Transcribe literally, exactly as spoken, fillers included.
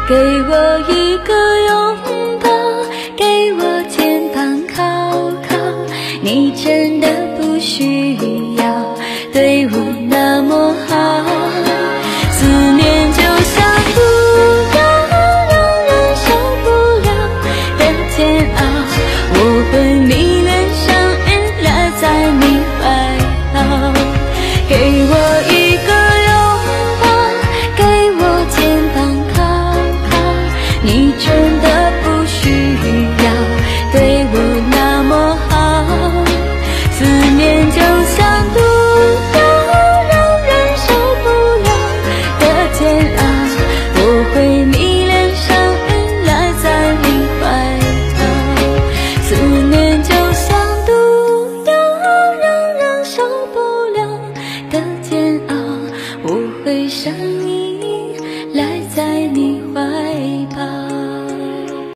给我一个拥抱，给我肩膀靠靠，你真的不需要对我那么好，思念就像毒药，让人受不了的煎熬，我会迷恋上依赖在你怀抱，给我一个拥抱，给我肩膀靠靠，你真的不需要对我那么好，思念就像毒药，让人受不了的煎熬，我会迷恋上依赖在你怀抱，思念就像毒药，让人受不了的煎熬，我会上瘾赖在你怀抱。